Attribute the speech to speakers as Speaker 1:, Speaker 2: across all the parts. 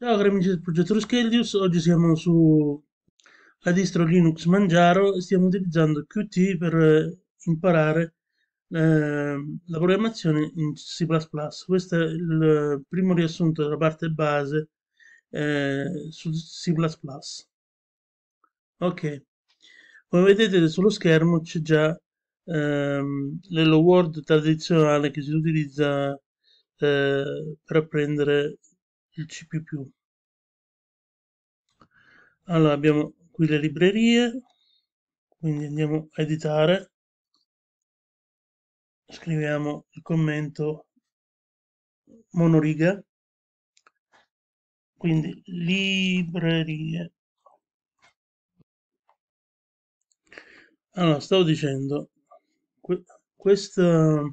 Speaker 1: Ciao cari amici del progetto Ruskelius, oggi siamo su la distro Linux Manjaro e stiamo utilizzando Qt per imparare la programmazione in C++. Questo è il primo riassunto della parte base su C++. Ok, come vedete sullo schermo c'è già l'Hello World tradizionale che si utilizza per apprendere il C++. Allora, abbiamo qui le librerie, quindi andiamo a editare, scriviamo il commento monoriga, quindi librerie. Allora, stavo dicendo, que- questa,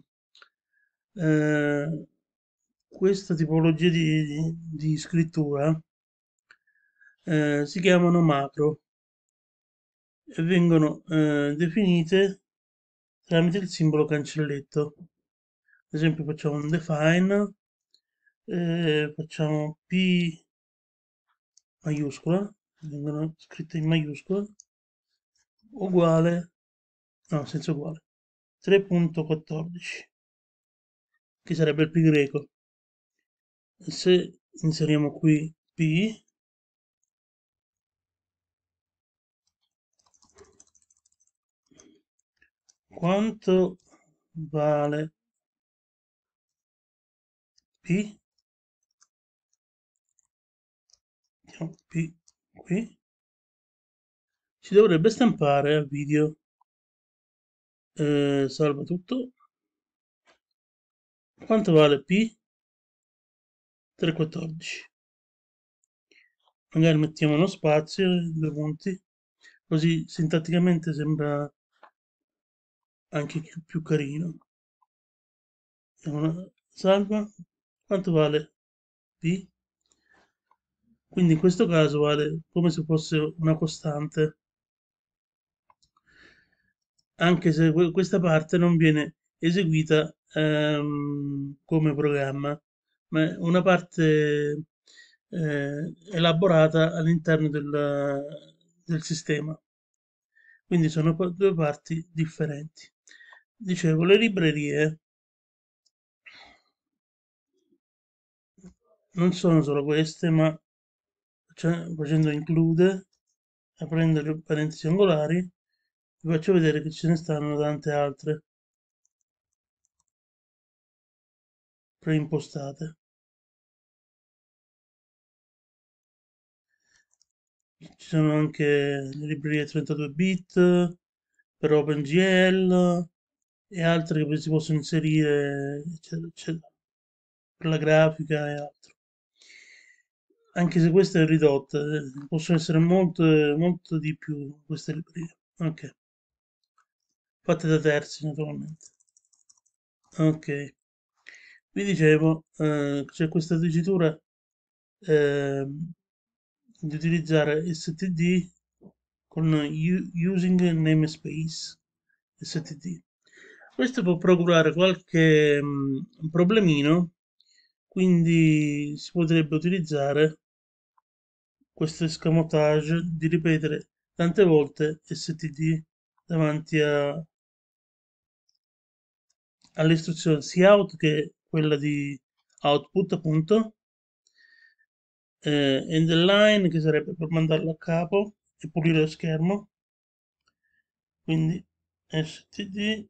Speaker 1: eh, questa tipologia di scrittura si chiamano macro e vengono definite tramite il simbolo cancelletto. Ad esempio facciamo un define, facciamo P maiuscola, vengono scritte in maiuscola, uguale, no, senza uguale, 3.14, che sarebbe il pi greco. Se inseriamo qui P, quanto vale P? Mettiamo P qui. Ci dovrebbe stampare a video. Salva tutto. Quanto vale P? 3,14. Magari mettiamo uno spazio, due punti, così sintatticamente sembra anche più carino. Salva. Quanto vale P? Quindi in questo caso vale come se fosse una costante, anche se questa parte non viene eseguita come programma, ma è una parte elaborata all'interno del sistema. Quindi sono due parti differenti. Dicevo, le librerie non sono solo queste, ma facendo include, aprendo le parentesi angolari, vi faccio vedere che ce ne stanno tante altre preimpostate. Ci sono anche le librerie 32 bit per OpenGL e altre che si possono inserire, eccetera, eccetera, per la grafica e altro. Anche se questa è ridotta, possono essere molto, molto di più queste librerie. Ok, fatte da terzi naturalmente. Ok, vi dicevo, c'è questa dicitura ehm, di utilizzare std con using namespace std. Questo può procurare qualche problemino, quindi si potrebbe utilizzare questo escamotage di ripetere tante volte std davanti all'istruzione sia out che quella di output appunto end line che sarebbe per mandarlo a capo e pulire lo schermo, quindi std,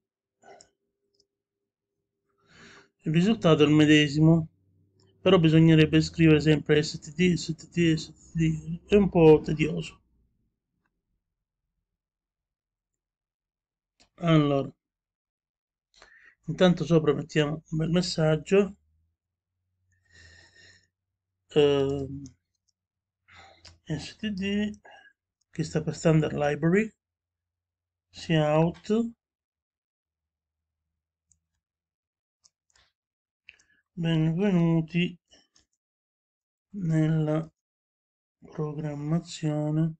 Speaker 1: il risultato è il medesimo, però bisognerebbe scrivere sempre std, std, std, è un po' tedioso. Allora, intanto sopra mettiamo un bel messaggio, ehm, std, che sta per standard library, sia out, benvenuti nella programmazione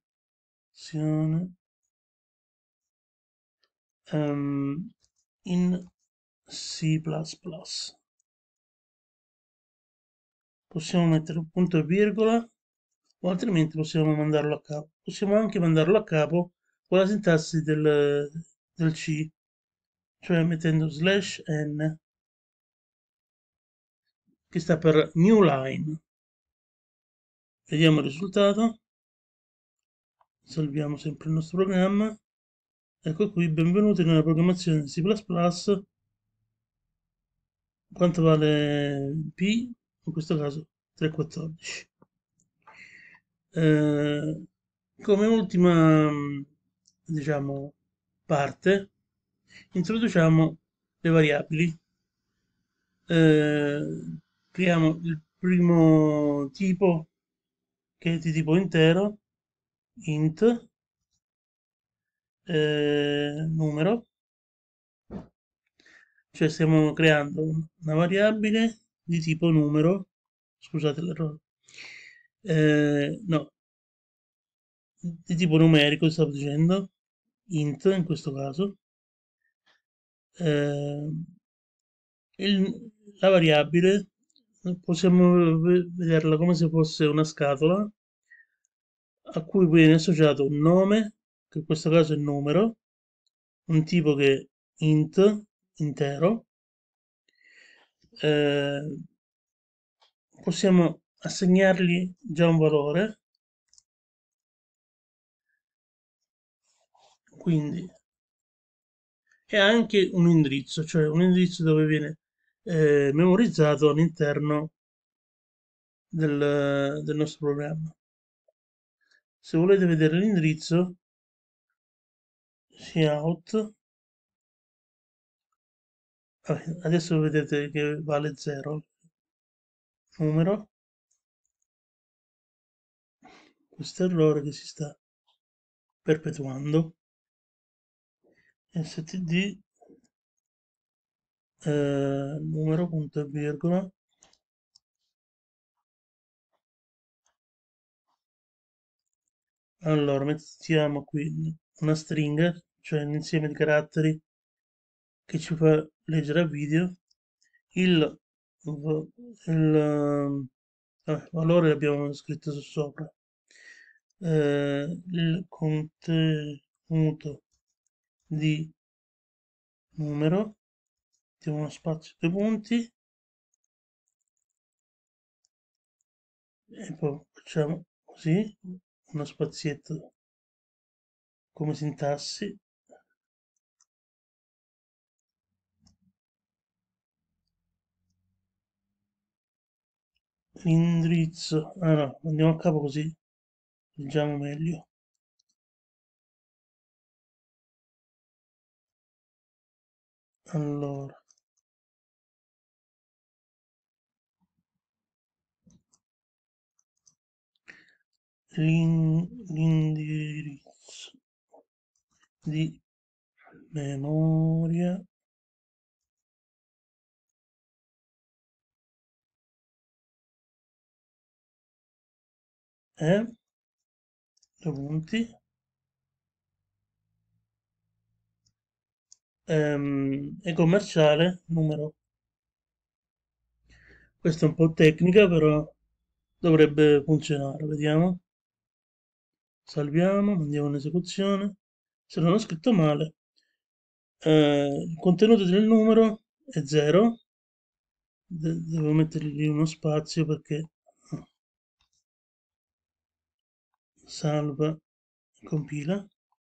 Speaker 1: in C++. possiamo mettere un punto e virgola o altrimenti possiamo mandarlo a capo. Possiamo anche mandarlo a capo con la sintassi del C, cioè mettendo slash n, che sta per new line. Vediamo il risultato, salviamo sempre il nostro programma. Ecco qui, benvenuti nella programmazione C++. Quanto vale P? In questo caso 3,14. Eh, come ultima, diciamo, parte, introduciamo le variabili. Creiamo il primo tipo, che è di tipo intero, int, numero, cioè stiamo creando una variabile di tipo numero, scusate l'errore, no, di tipo numerico stavo dicendo, int in questo caso, eh, la variabile possiamo vederla come se fosse una scatola a cui viene associato un nome, che in questo caso è numero, un tipo che è int, intero, eh, possiamo assegnargli già un valore, quindi e anche un indirizzo, cioè un indirizzo dove viene memorizzato all'interno del nostro programma. Se volete vedere l'indirizzo, cout, adesso vedete che vale 0, numero, questo errore che si sta perpetuando, std, numero, punto e virgola, allora mettiamo qui una stringa, cioè un insieme di caratteri che ci fa leggere a video il, valore l'abbiamo scritto sopra, il contenuto di numero, mettiamo uno spazio, due punti e poi facciamo così, uno spazietto come sintassi, l'indirizzo, ah no, andiamo a capo così leggiamo meglio. Allora, l'indirizzo di memoria è, due punti, è commerciale, numero. Questa è un po' tecnica, però dovrebbe funzionare. Vediamo. Salviamo, mandiamo in esecuzione. Se non ho scritto male, il contenuto del numero è 0. Devo mettergli uno spazio perché salva, compila.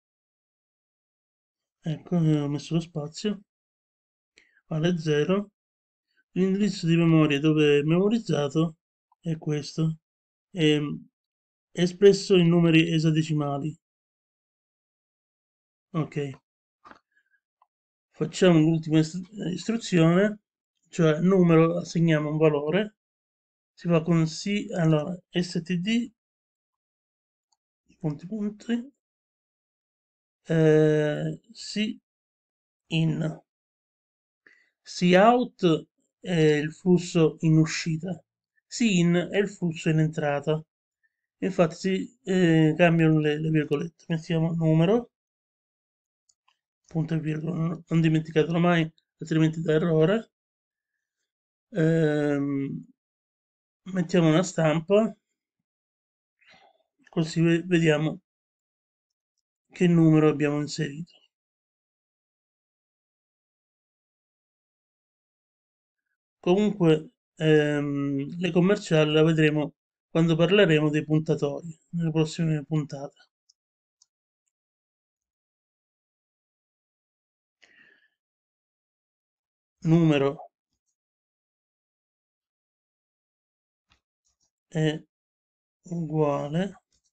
Speaker 1: Ecco, ho messo lo spazio. Vale 0. L'indirizzo di memoria dove è memorizzato è questo. È espresso in numeri esadecimali. Ok. Facciamo l'ultima istruzione, cioè numero assegniamo un valore, si fa con sì, allora std, punti punti, sì in, cout è il flusso in uscita, sì in è il flusso in entrata. Infatti si cambiano le virgolette, mettiamo numero, punto e virgola, non dimenticatelo mai, altrimenti dà errore. Ehm, mettiamo una stampa, così vediamo che numero abbiamo inserito. Comunque le commerciali la vedremo quando parleremo dei puntatori, nelle prossime puntate. Numero è uguale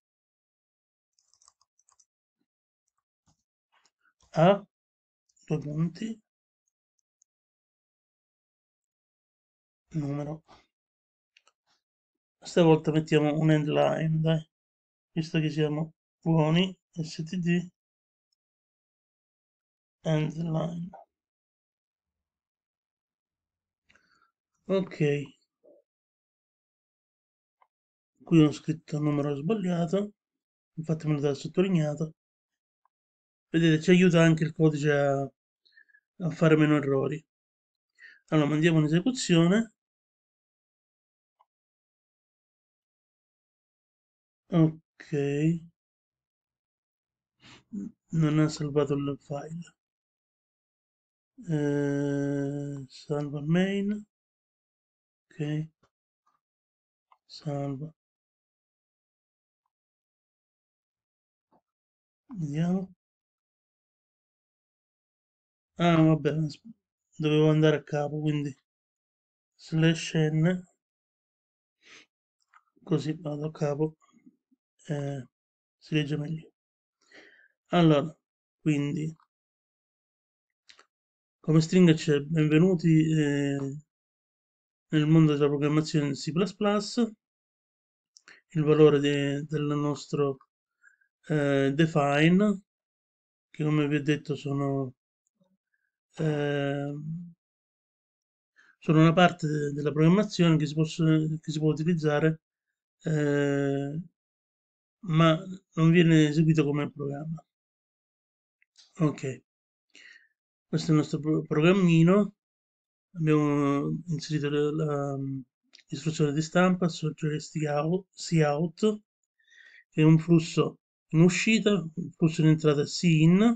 Speaker 1: a due punti, numero. Stavolta mettiamo un end line, dai, visto che siamo buoni, std end line. Ok, qui ho scritto il numero sbagliato, infatti me lo dà sottolineato. Vedete, ci aiuta anche il codice a fare meno errori. Allora, mandiamo in esecuzione. Ok, non ha salvato il file. Salva main. Ok, salva. Vediamo. Ah, vabbè, dovevo andare a capo, quindi slash n, così vado a capo, si legge meglio. Allora, quindi, come stringa c'è benvenuti nel mondo della programmazione in C++, il valore del nostro define, che come vi ho detto eh, sono una parte della programmazione che si può utilizzare, eh, ma non viene eseguito come programma. Ok, questo è il nostro programmino. Abbiamo inserito l'istruzione di stampa, cout, che è un flusso in uscita, un flusso in entrata sin,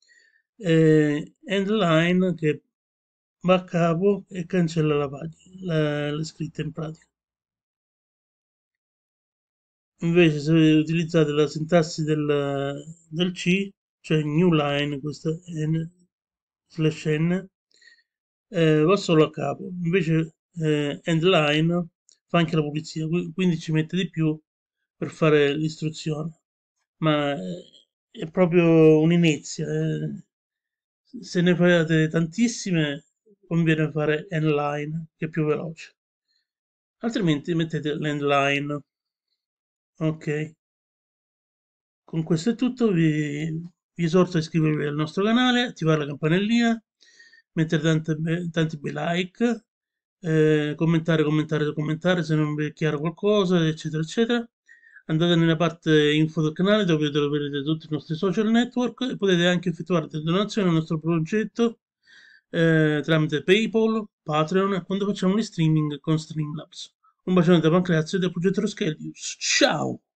Speaker 1: end line che va a capo e cancella la pagina, le scritte in pratica. Invece se utilizzate la sintassi del C, cioè new line, questa n, slash n, va solo a capo. Invece end line fa anche la pulizia, quindi ci mette di più per fare l'istruzione. Ma è proprio un'inizia. Se ne fate tantissime, conviene fare end line, che è più veloce. Altrimenti mettete l'end line. Ok. Con questo è tutto, vi esorto a iscrivervi al nostro canale, attivare la campanellina, mettere tanti bei like, commentare se non vi è chiaro qualcosa, eccetera, eccetera. Andate nella parte info del canale dove troverete tutti i nostri social network e potete anche effettuare delle donazioni al nostro progetto tramite PayPal, Patreon, quando facciamo gli streaming con Streamlabs. Un bacione da Pancrazio e dal progetto Roschelius. Ciao!